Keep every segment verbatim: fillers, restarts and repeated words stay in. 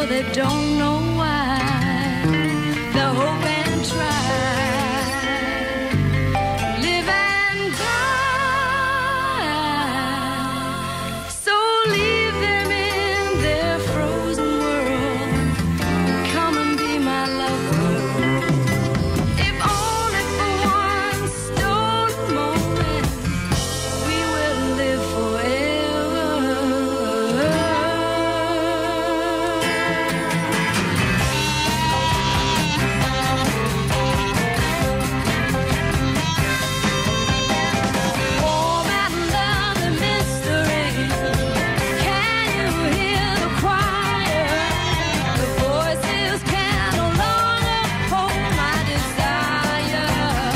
they don't know why. They'll hope and try, live and die. So leave them in their frozen world. Come and be my lover. If only for one stolen moment, we will live forever. Warm and lovely mystery. Can you hear the choir? The voices can no longer hold my desire.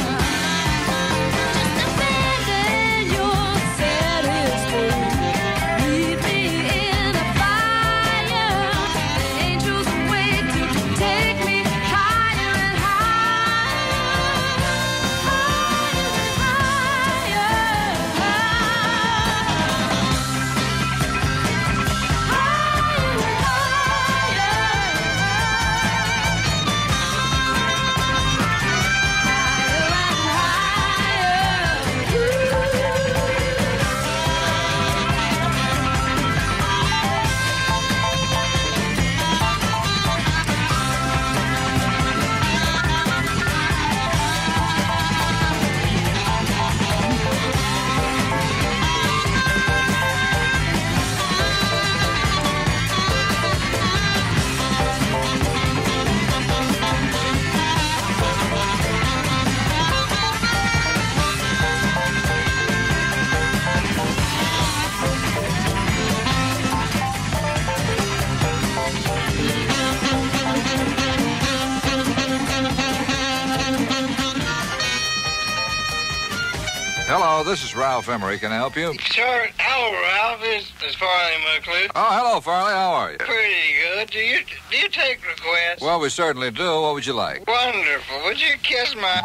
Just abandon your sad history. Leave me in a fire. The angels wait to take me higher and higher, higher and higher, Hello, this is Ralph Emery. Can I help you? Sir, hello, Ralph. This is Farley McClure. Oh, hello, Farley. How are you? Pretty good. Do you do you take requests? Well, we certainly do. What would you like? Wonderful. Would you kiss my...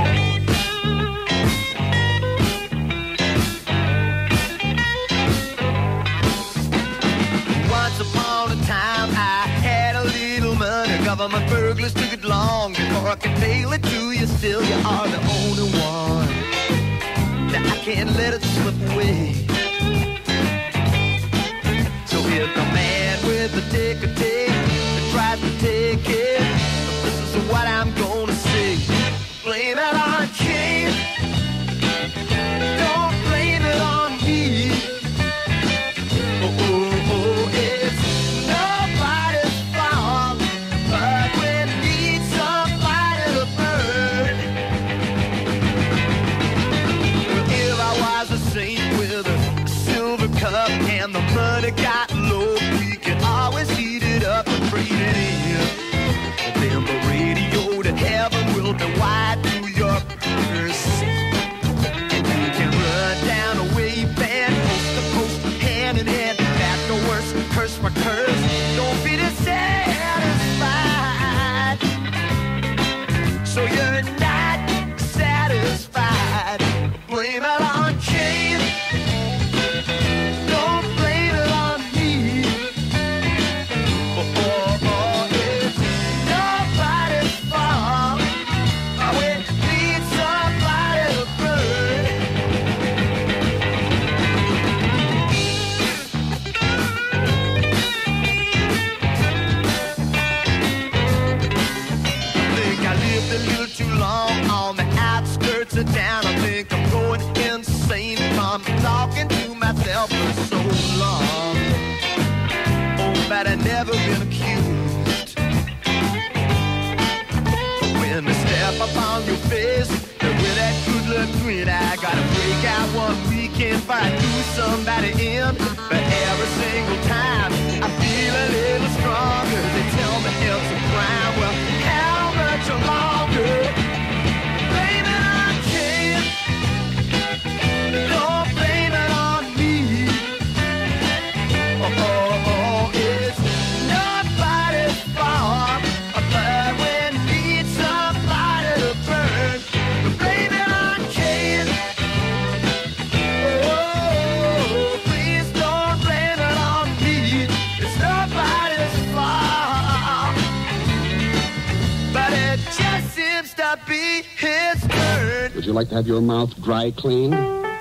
Once upon a time, I had a little money. Government burglars took it long before I could tail it to you. Still, you are the only one that I can't let it slip away. So here's the man with the ticker tape that tries to take it. But this is what I'm gonna say. Blame it on King. Don't blame it on me. Oh, oh, oh, it's nobody's fault, but we need somebody to burn. Well, if I was a saint with a silver cup and the money got low, we could always heat it up and trade it in. Then the radio to heaven will be wide through your purse. And you can run down a wave band, post to post, hand in hand. That's the worst, curse for curse. Don't be dissatisfied. So you're not satisfied. Blame it on change. Don't blame it on me. Oh, oh, oh, it's nobody's fault. Oh, we need somebody to burn. Think I lived a little too long on the outskirts of town. I think I'm going insane from talking to myself for so long. Oh, but I never been accused. When they step upon your face with that good luck grin, I gotta break out one weekend before I do somebody in. But every single time I feel a little stronger. They tell me it's a crime. Well, how much longer? Blame it on Ken. be his turn. Would you like to have your mouth dry cleaned?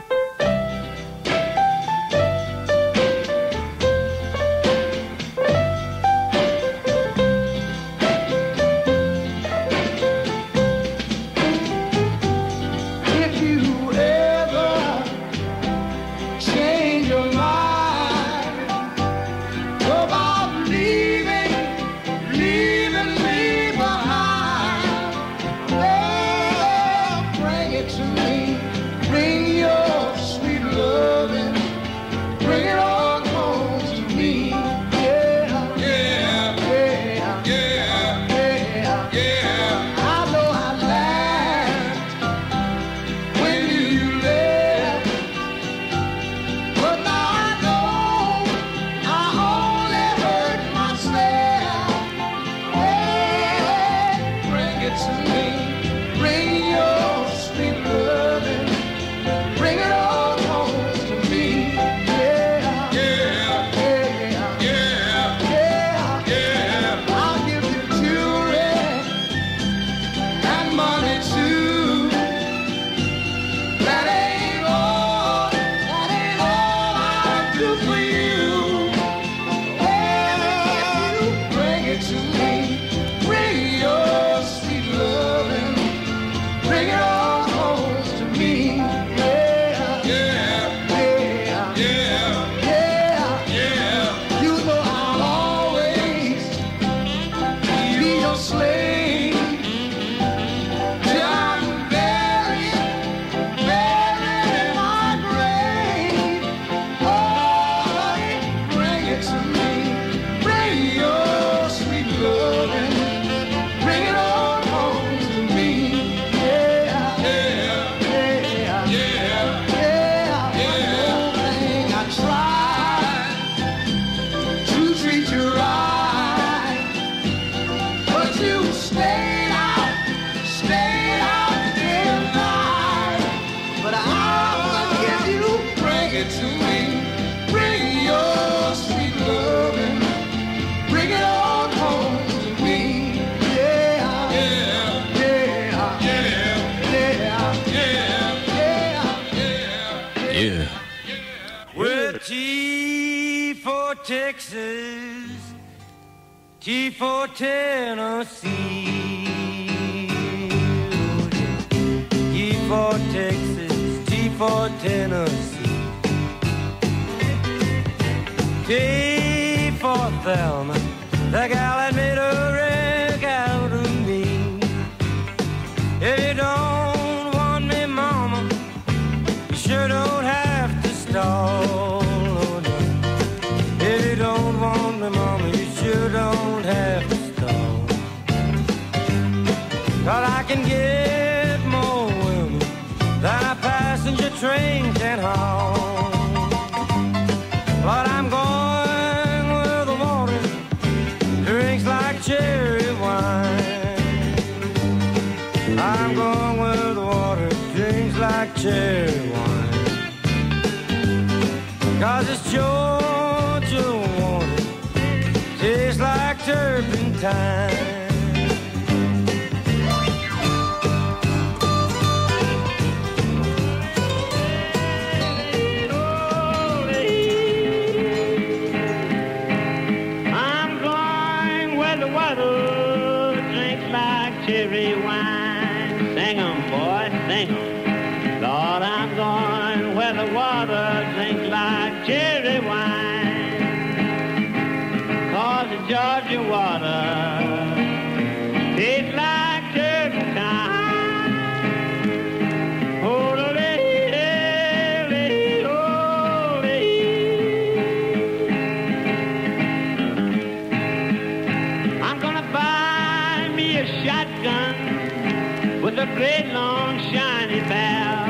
Texas, T for Tennessee, T for Texas, T for Tennessee, T for Thelma, the gal that made a wreck out of me. If you don't want me, mama, you sure don't have to stall. If you don't want me, mama, you sure don't have to stall. 'Cause I can get more women than a passenger train can haul. But I'm going where the water drinks like cherry wine. I'm going where the water drinks like cherry wine. 'Cause it's Georgia water, tastes like turpentine. I'm going where the water drinks like cherry wine. Sing 'em, boy, sing 'em. Lord, I'm going where the water drinks like cherry wine. 'Cause the Georgia water tastes like turpentine. Oh, the lady, oh, I'm gonna buy me a shotgun with a great long shiny barrel.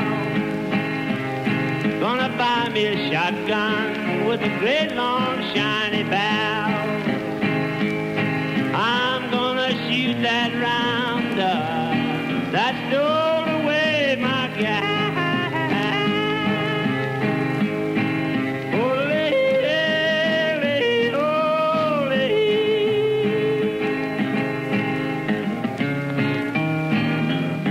Gonna buy me a shotgun with a great long shiny barrel. I'm gonna shoot that rounder that stole away my gal. Oh, lady, lady, oh, lady.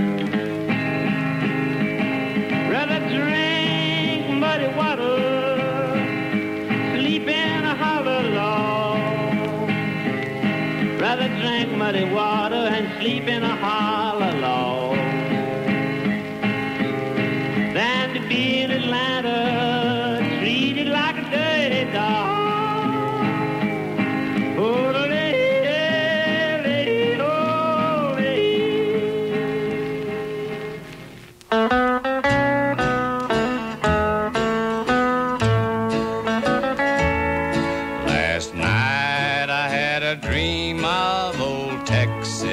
rather drink muddy water and sleep in a hollow log than to be in Atlanta treated like a dirty dog. Oh, lady, lady, oh, lady. Last night I had a dream of old Texas,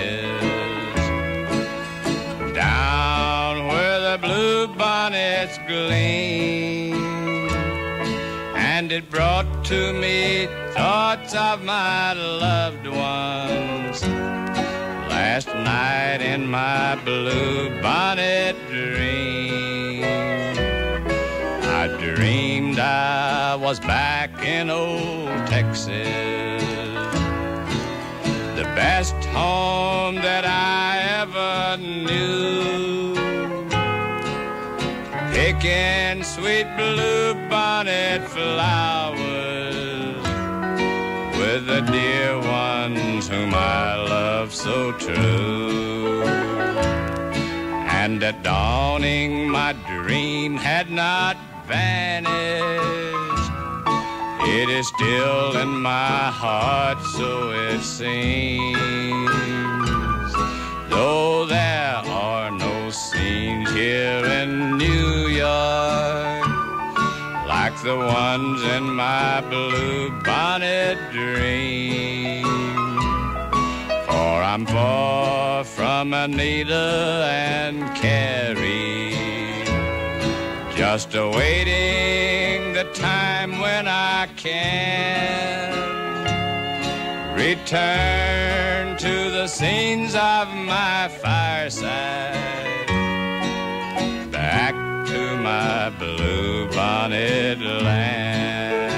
down where the blue bonnets gleam, and it brought to me thoughts of my loved ones. Last night in my blue bonnet dream, I dreamed I was back in old Texas, the best home that I ever knew, picking sweet blue bonnet flowers with the dear ones whom I love so true. And at dawning my dream had not vanished, it is still in my heart, so it seems, though there are no scenes here in New York like the ones in my blue bonnet dream. For I'm far from Anita and Carrie, just awaiting the time when I can return to the scenes of my fireside, back to my blue bonnet land.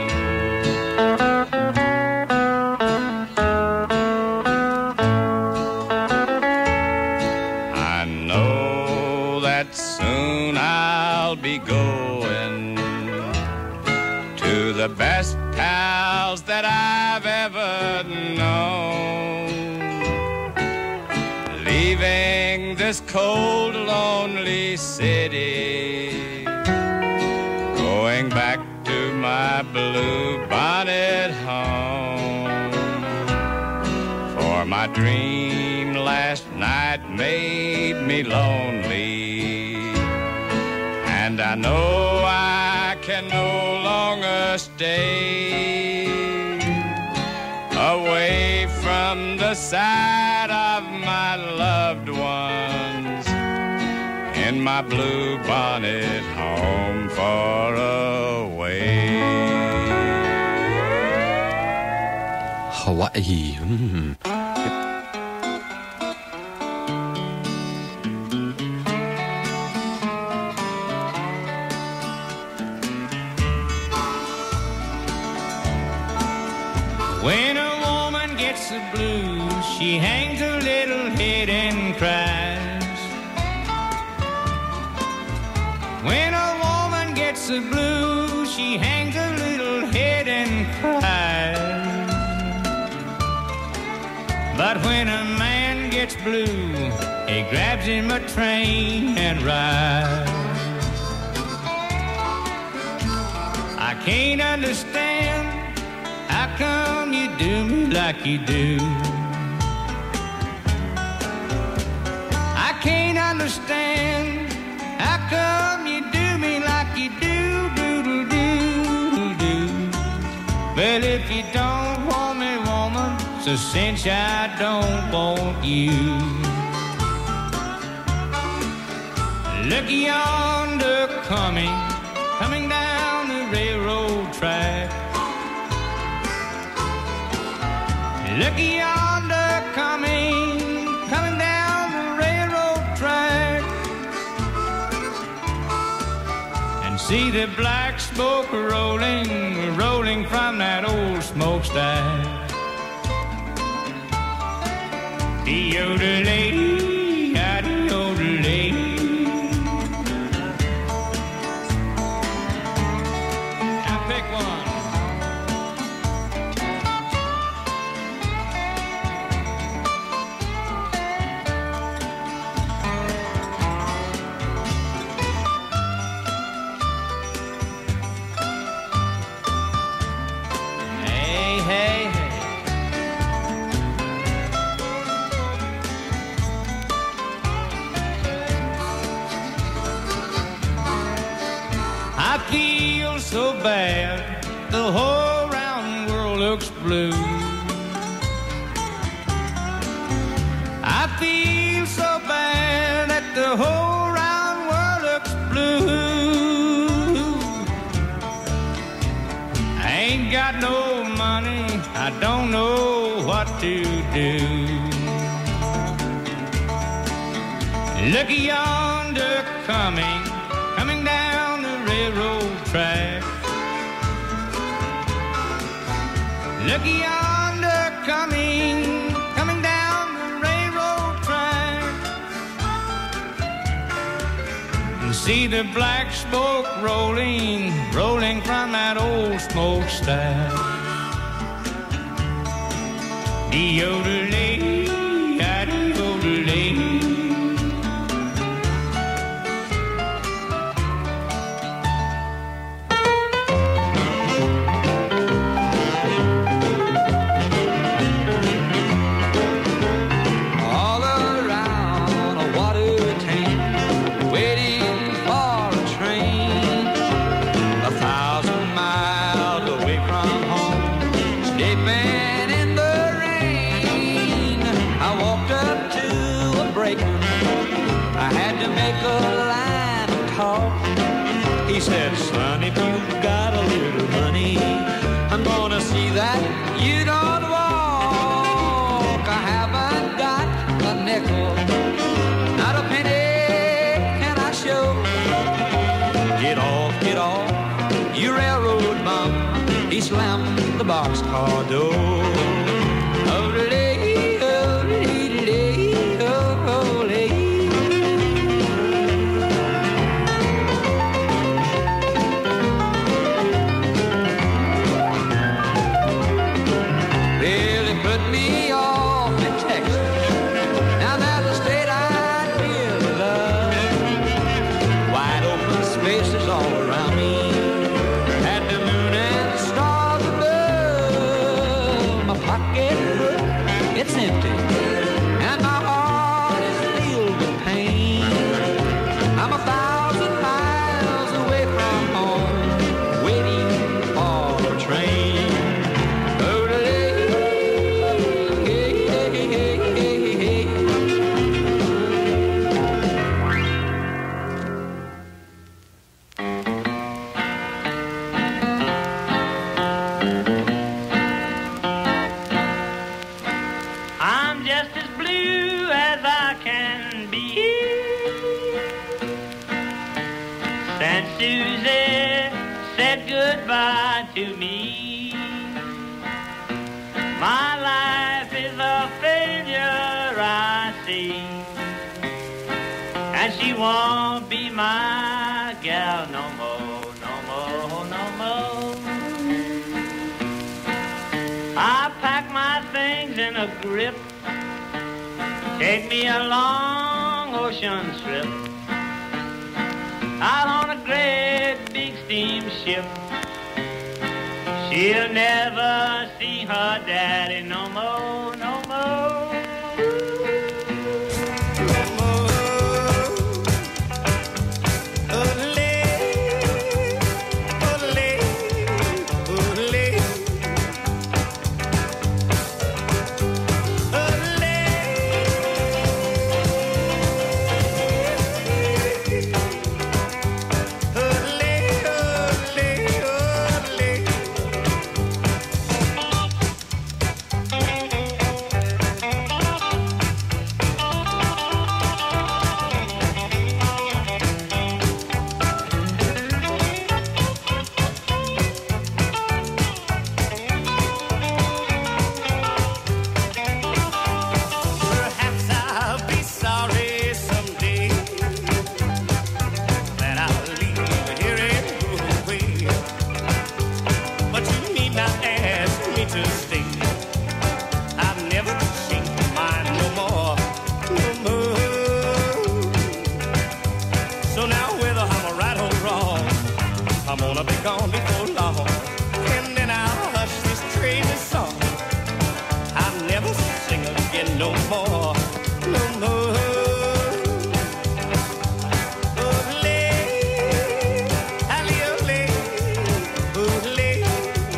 I know that soon I'll be going to the best pals that I've ever known, leaving this cold, lonely city, going back to my blue bonnet home. For my dream last night made me lonely, and I know I can no longer stay away from the sight of my loved ones in my blue bonnet home far away. Hawaii. Mm. When a woman gets the blues, she hangs her little head and cries. When a woman gets the blues, she hangs her little head and cries. But when a man gets blue, he grabs him a train and rides. I can't understand how come you do me like you do. I can't understand how come you do me like you do, doodle doo doo. Well, if you don't want me, woman, so since I don't want you, look yonder coming, coming down the railroad track. Look yonder coming, coming down the railroad track, and see the black smoke rolling, rolling from that old smokestack. De-yodelay, ah-de-yodelay. Now pick one. the whole round world looks blue. I feel so bad that the whole round world looks blue. I ain't got no money, I don't know what to do. Look yonder coming, coming down the railroad track. Look yonder coming, coming down the railroad track. And see the black smoke rolling, rolling from that old smokestack. De-yodelay, de-yodelay. He said, son, if you've got a little money, I'm gonna see that you don't walk. I haven't got a nickel, not a penny can I show. Get off, get off, you railroad bum. He slammed the boxcar door. To me, my life is a failure, I see, and she won't be my gal no more, no more, no more. I pack my things in a grip, take me a long ocean trip, out on a great big steamship. She'll never see her daddy no more, no more. No more. Ole, ole, ole. Gone before long, and then I'll hush this crazy song. I'll never sing again no more, no more. Ole, ole, ole, ole.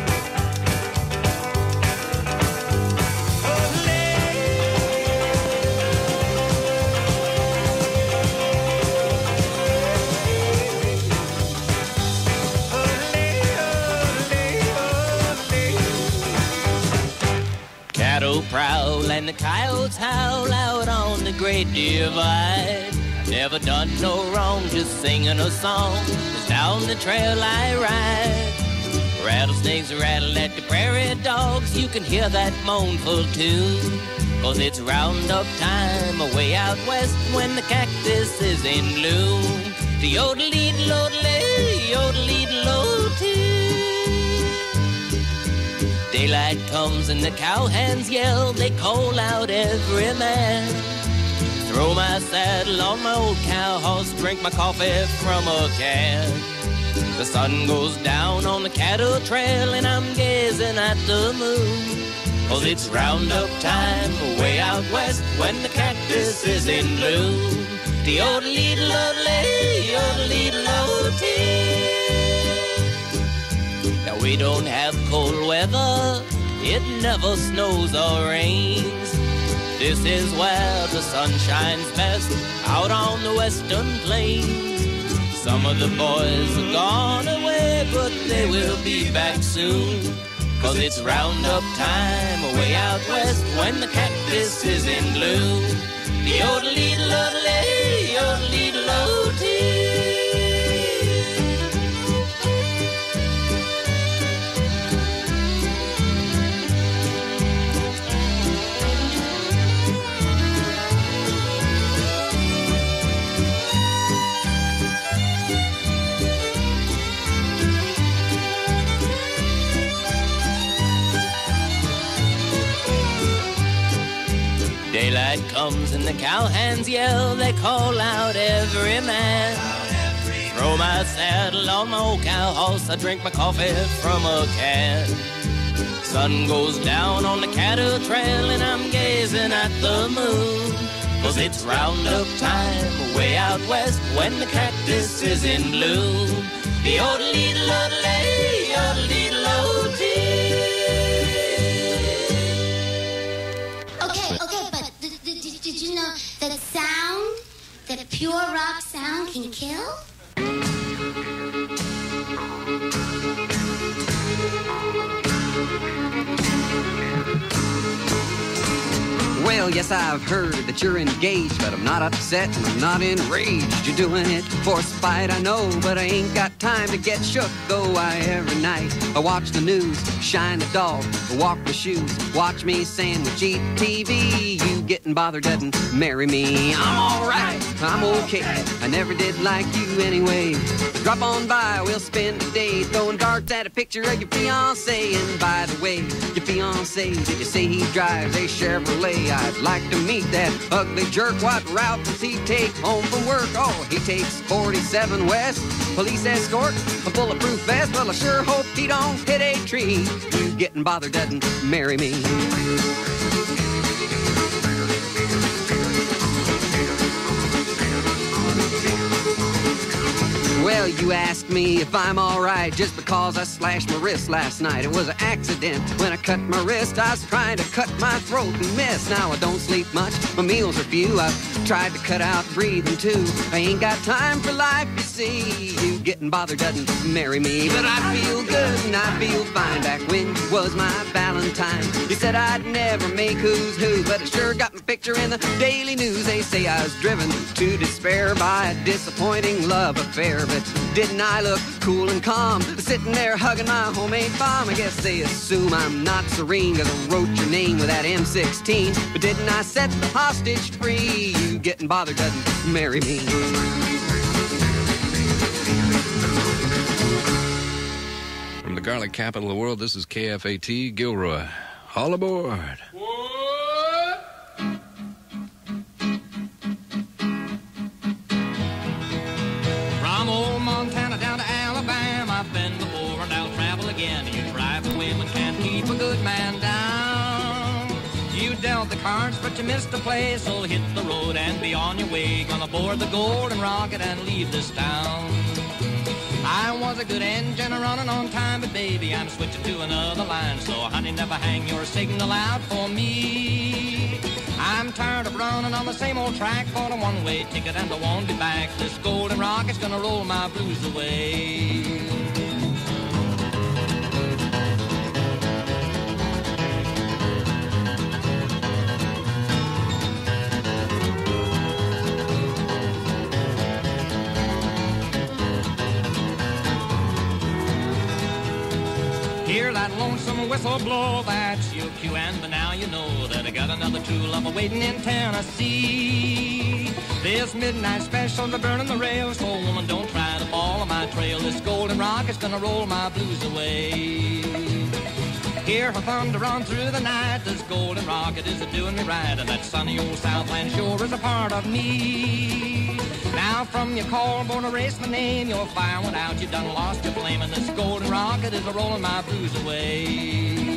prowl and the coyotes howl out on the Great Divide. Never done no wrong, just singing a song as down the trail I ride. Rattlesnakes rattle at the prairie dogs, you can hear that mournful tune. Cause it's roundup time away out west when the cactus is in bloom. The yodel-dee-dee-lo-dee, yodel-dee-dee-lo-dee. Daylight comes and the cowhands yell, they call out every man. Throw my saddle on my old cow horse, drink my coffee from a can. The sun goes down on the cattle trail and I'm gazing at the moon. Cause it's roundup time way out west when the cactus is in bloom. The yodel-dee-dee-lo-dee, yodel-dee-dee-lo-dee. Now we don't have cold weather, it never snows or rains. This is where the sun shines best, out on the western plains. Some of the boys are gone away, but they will be back soon. Cause it's roundup time away out west when the cactus is in bloom. The yodel-dee-dee-lo-dee, yodel-dee-dee-lo-dee. Daylight comes and the cowhands yell, they call out every man. Throw my saddle on my old cow horse, I drink my coffee from a can. Sun goes down on the cattle trail and I'm gazing at the moon. Cause it's roundup time way out west when the cactus is in bloom. The yodel-dee-dee-lo-dee, yodel-dee-dee-lo-dee. Okay, okay, but did, did, did you know that a sound, that a pure rock sound can kill? Well, yes, I've heard that you're engaged, but I'm not upset and I'm not enraged. You're doing it for spite, I know, but I ain't got time to get shook. Though I every night I watch the news, shine the dog, walk the shoes, watch me sandwich, eat T V. You getting bothered doesn't marry me. I'm alright, I'm okay. I never did like you anyway. Drop on by, we'll spend the day throwing darts at a picture of your fiancé. And by the way, your fiancé, did you say he drives a Chevrolet? I'd like to meet that ugly jerk. What route does he take home from work? Oh, he takes forty-seven West, police escort, a bulletproof vest. Well, I sure hope he don't hit a tree. You getting bothered doesn't marry me. Well, you asked me if I'm alright just because I slashed my wrist last night. It was an accident when I cut my wrist. I was trying to cut my throat and miss. Now I don't sleep much, my meals are few. I've tried to cut out breathing too. I ain't got time for life, you see. You getting bothered doesn't marry me. But I feel good and I feel fine. Back when you was my Valentine, you said I'd never make who's who, but it sure got my picture in the Daily News. They say I was driven to despair by a disappointing love affair. But didn't I look cool and calm, sitting there hugging my homemade bomb? I guess they assume I'm not serene cause I wrote your name with that M sixteen. But didn't I set the hostage free? You getting bothered doesn't marry me. From the garlic capital of the world, this is K F A T Gilroy. All aboard. From old Montana down to Alabama, I've been before and I'll travel again. You tribal women can't keep a good man down. You dealt the cards, but you missed the play, so hit the road and be on your way. Gonna board the Golden Rocket and leave this town. I was a good engine running on time, but baby, I'm switching to another line. So honey, never hang your signal out for me. I'm tired of running on the same old track for a one-way ticket and I won't be back. This Golden Rocket's gonna roll my blues away. lonesome whistle blow, that's your cue. And by now you know that I got another true love waiting in Tennessee. This midnight special's a burning the rails, so woman, don't try to follow my trail. This golden rock is gonna roll my blues away. Hear her thunder run through the night. This golden rocket is a-doing me right, and that sunny old Southland shore is a part of me. Now from your call, born to erase my name, your fire went out, you done lost your flame, and this golden rocket is a-rolling my blues away.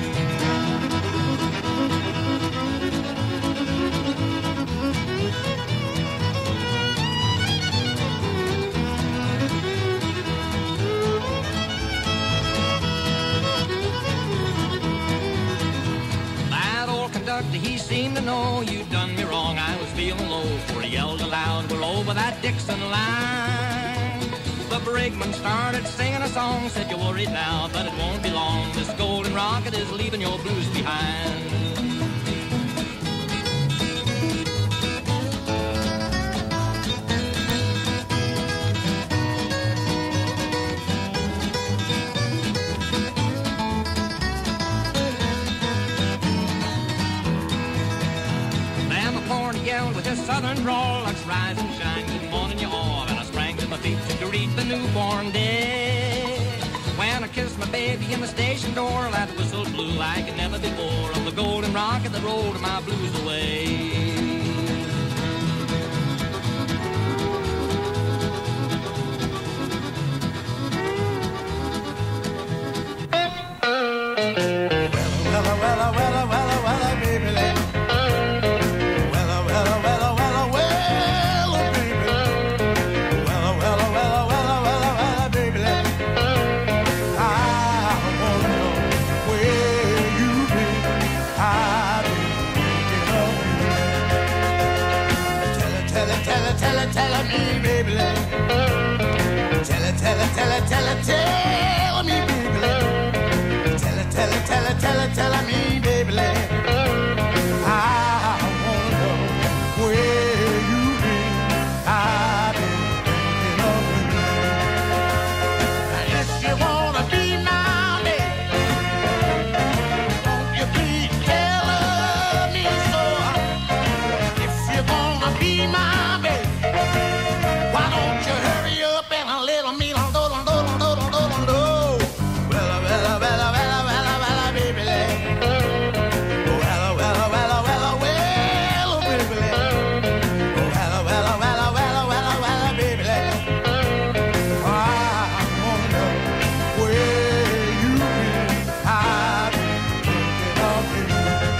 He seemed to know you'd done me wrong. I was feeling low, for he yelled aloud, we're over that Dixon line. The brakeman started singing a song, said you're worried now, but it won't be long. This golden rocket is leaving your blues behind. With his southern drawl, let's rise and shine. Good morning, you all. And I sprang to my feet to greet the newborn day. When I kissed my baby in the station door, that whistle blew like never before on the golden rocket that rolled my blues away. Well, well, well, well, well, baby, let tell me, baby, tell it, tell it, tell it, tell it, tell me, baby, tell it, tell it, tell it, tell it, tell me, baby, I wanna know where you been. I've been thinking of you. If you wanna be my baby, won't you please tell me so? If you wanna be my baby, why don't you hurry up and a little me do do do do do do do. Well, well, well, well, well, well, baby, well, well, well, well, well, baby, well, well, well, well, well, well, baby, I wanna know where you been. I've been thinking of you.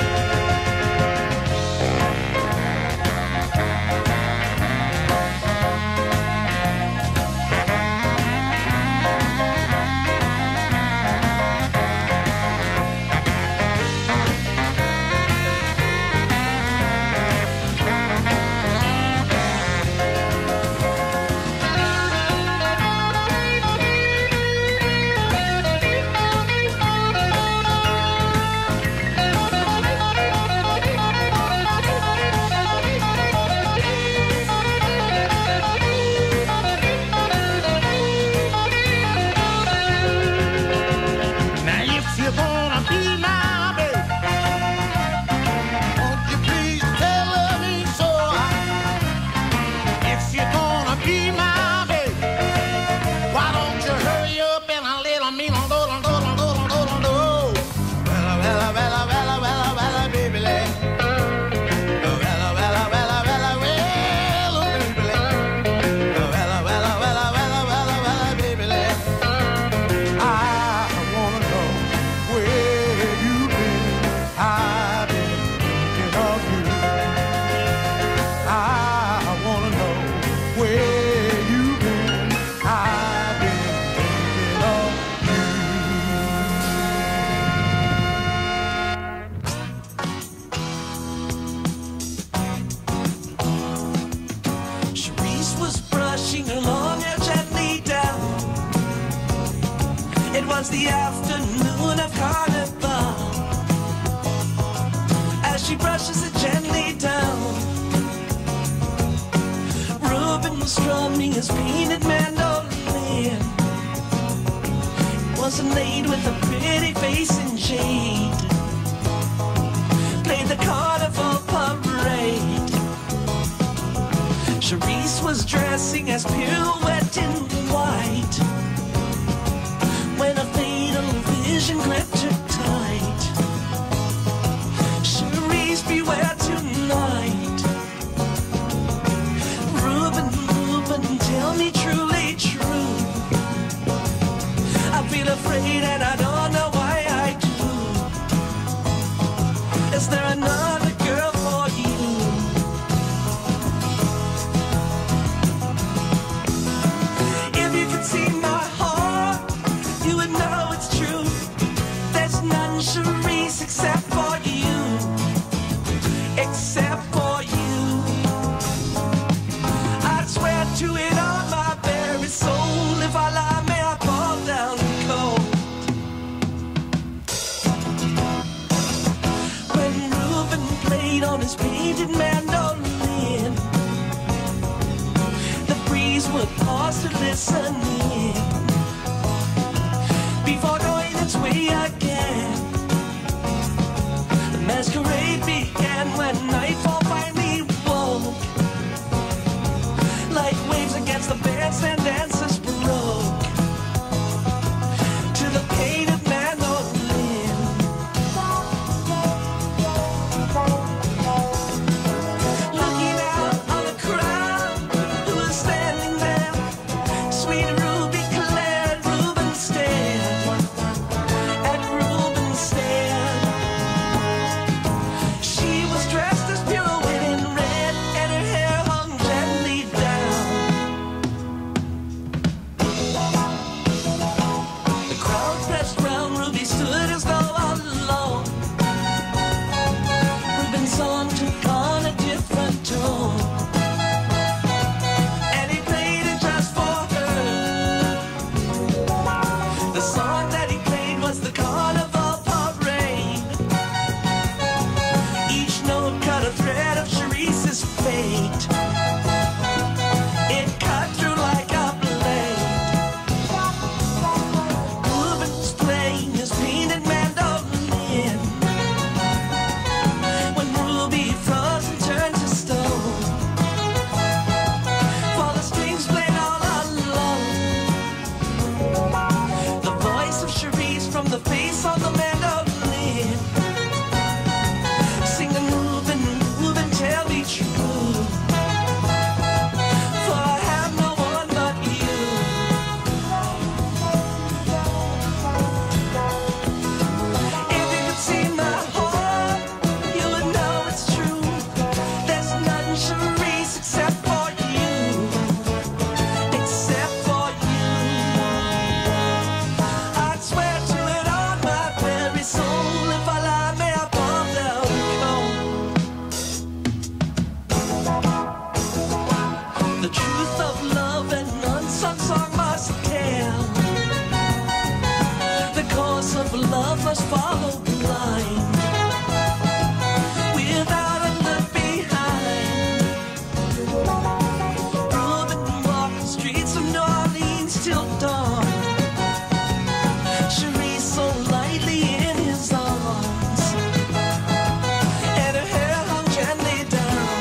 was the afternoon of Carnival. As she brushes it gently down, Reuben was strumming his painted mandolin. It was was inlaid with a pretty face and jade. Played the carnival parade. Charisse was dressing as pirouette in white when a fatal vision gripped her tight. Charisse, beware tonight. Reuben, Reuben, tell me truly true. I feel afraid and I don't know why I do. Is there another girl for you? If you could see my heart, you would know it's true. There's none, Charisse, except for you. Except for you. I'd swear to it on my very soul. If I lie, may I fall down cold. When Reuben played on his painted mandolin, the breeze would pause to listen in before going its way again. The masquerade began when nightfall finally woke. Like waves against the bandstand, dancers broke to the painted mandolin. Looking out on the crowd who was standing there, sweet Ruby Claire, Reuben stared at Reuben stared. She was dressed as pirouette in red, and her hair hung gently down. The crowd pressed round, Ruby stood as though all alone. Reuben's song took on a different tone, and he played it just for her. The song that he played was the carnival parade. Each note cut a thread of Charisse's fate. It cut through like a blade. Reuben's playing his painted mandolin when Ruby froze and turned to stone. For the strings played all alone. The voice of Charisse from the face on the mandolin, singing Reuben, Reuben, tell me true. For I have no one but you. If you could see my heart, you would know it's true. There's none, Charisse, except for you. Except for you. I'd swear to it on my very soul. If I lie, may I fall down cold. The truth of love and unsung song must tell. The course of love must follow blind, without a look behind. Reuben walked the streets of New Orleans till dawn. Charisse so lightly in his arms, and her hair hung gently down.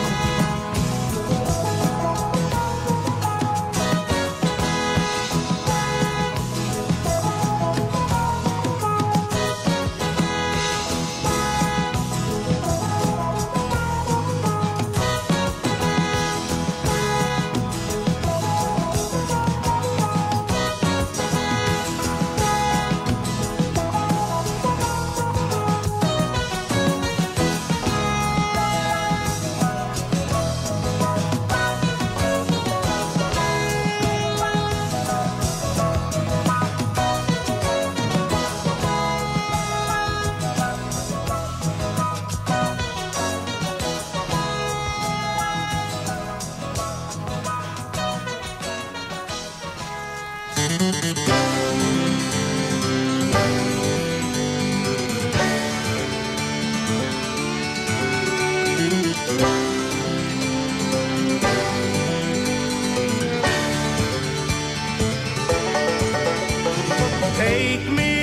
Take me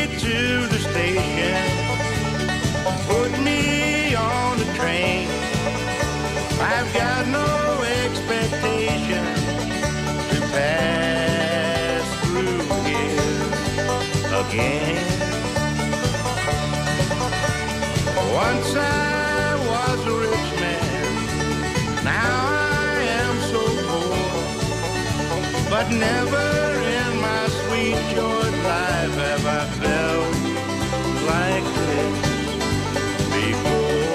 never in my sweet short life have I felt like this before.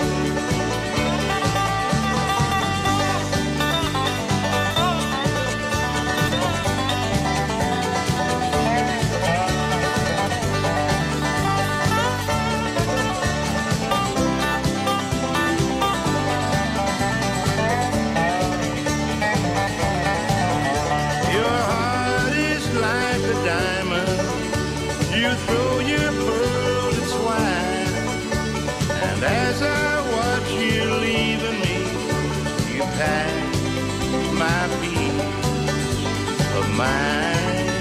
Throw your pearl to swine, and as I watch you leaving me, you pack my piece of mine.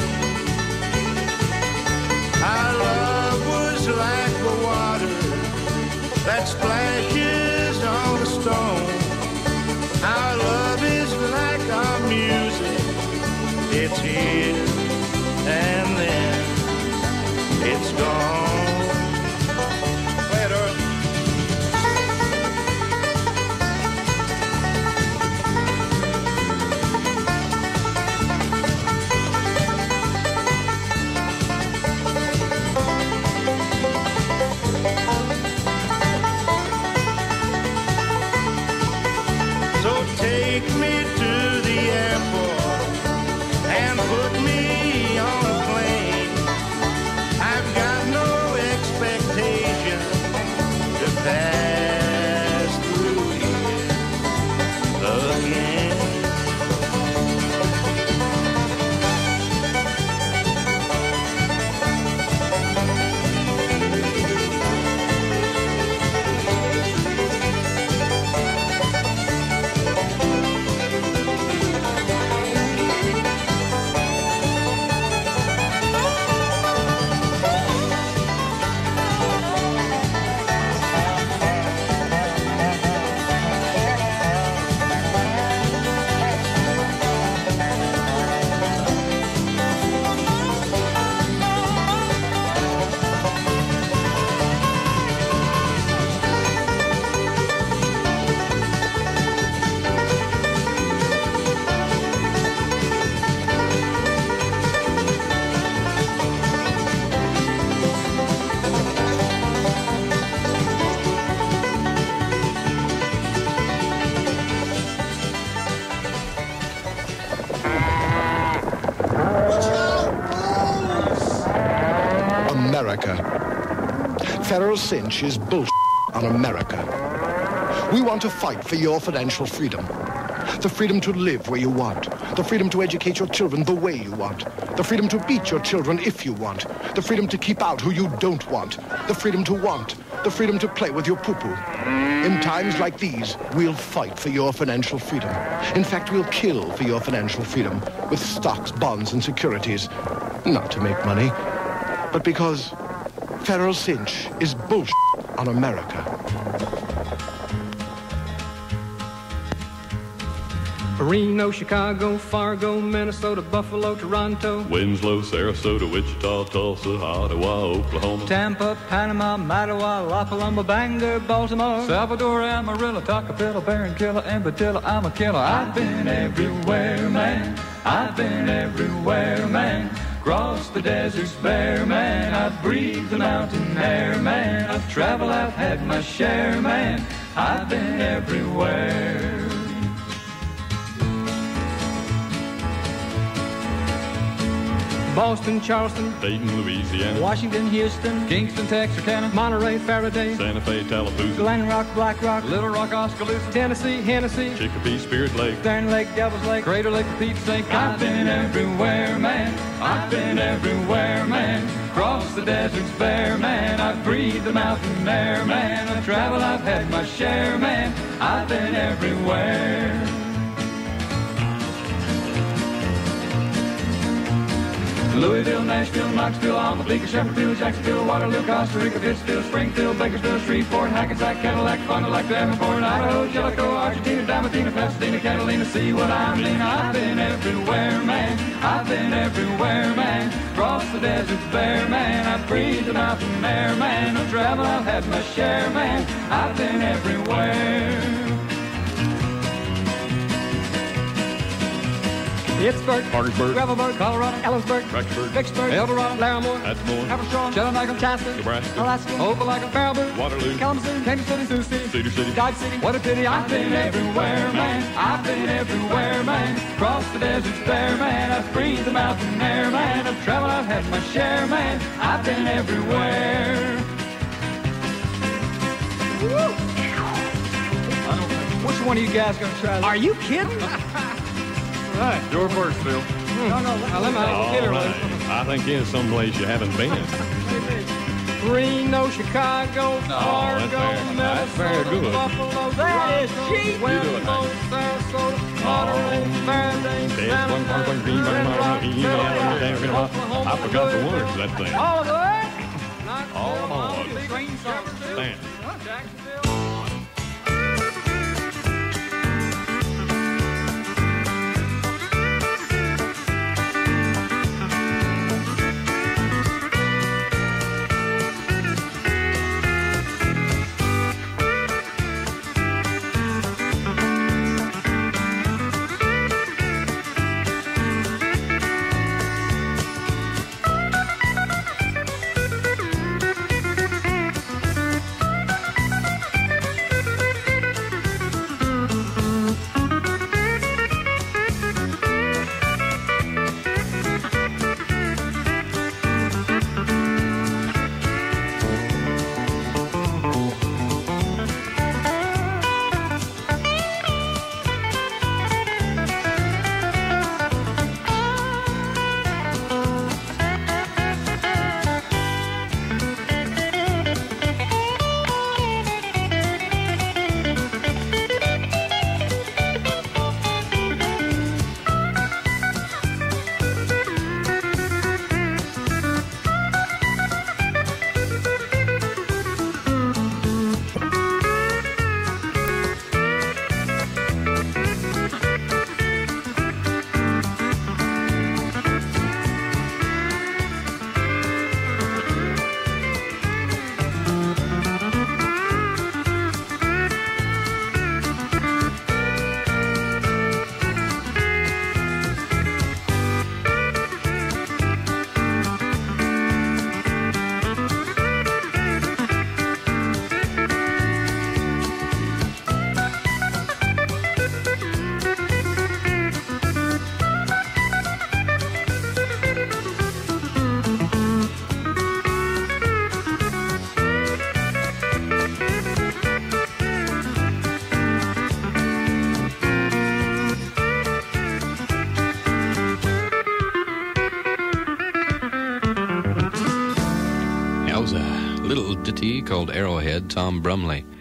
Our love was like the water that splashes on a stone. Our love is like our music, it's here and then it's gone. Later. So take me to the airport and put me on a plane. I've got no expectation to pass through here again. America. Ferrell Cinch is bullshit on America. We want to fight for your financial freedom. The freedom to live where you want. The freedom to educate your children the way you want. The freedom to beat your children if you want. The freedom to keep out who you don't want. The freedom to want. The freedom to play with your poo-poo. In times like these, we'll fight for your financial freedom. In fact, we'll kill for your financial freedom with stocks, bonds, and securities. Not to make money, but because Ferrell Cinch is bullshit on America. Reno, Chicago, Fargo, Minnesota, Buffalo, Toronto, Winslow, Sarasota, Wichita, Tulsa, Ottawa, Oklahoma, Tampa, Panama, Mattawa, La Paloma, Bangor, Baltimore, Salvador, Amarillo, Tocopilla, Barranquilla, and Badilla, I'm a killer. I've been everywhere, man. I've been everywhere, man. Cross the deserts bare, man. I've breathed the mountain air, man. I've traveled, I've had my share, man. I've been everywhere. Boston, Charleston, Dayton, Louisiana, Washington, Houston, Kingston, Texarkana, Monterey, Faraday, Santa Fe, Tallapoosa, Glen Rock, Black Rock, Little Rock, Oskaloosa, Tennessee, Hennessy, Chicopee, Spirit Lake, Stern Lake, Devil's Lake, Crater Lake, for Pete's sake. I've been everywhere, man. I've been everywhere, man. Cross the deserts bare, man. I've breathed the mountain air, man. I've traveled, I've had my share, man. I've been everywhere. Louisville, Nashville, Knoxville, Alma-Bleecker, Shepardville, Jacksonville, Waterloo, Costa Rica, Pittsfield, Springfield, Bakersfield, Shreveport, Hackensack, Cadillac, Fond du Lac, Davenport, Idaho, Jellicoe, Argentina, Dalmatina, Pasadena, Catalina, see what I mean. I've been everywhere, man. I've been everywhere, man. Cross the deserts bare, man. I've breathed the mountain air, man. I've traveled, I've had my share, man. I've been everywhere. Pittsburgh, Parkersburg, Gravelburg, Colorado, Ellisburg, Rexburg, Vicksburg, Eldorado, Larimore, Atmore, Haverstraw, Chattanooga, Chaska, Nebraska, Alaska, Opelika, Faribault, Waterloo, Kalamazoo, Kansas City, Sioux City, Cedar City, Dodge City. What a pity, I've been everywhere, man. I've been everywhere, man. Crossed the deserts bare, man. I've breathed the mountain air, man. I've traveled, I've had my share, man. I've been everywhere. Woo! Which one of you guys gonna try this? Are you kidding? Right, your first, Phil. No, no, now let me All get it right. I think it's someplace you haven't been. Reno, Chicago, Fargo, that's Minnesota, very good. Buffalo, that is cheap. You do it, Westmont, Sarasota, Monterey, Faraday, There's San one part Antonio, of green, Red Rock, I Oklahoma, forgot the words of that thing. all of that. All of them. Green, Jefferson, Stand. Jacksonville. Little ditty called Arrowhead, Tom Brumley.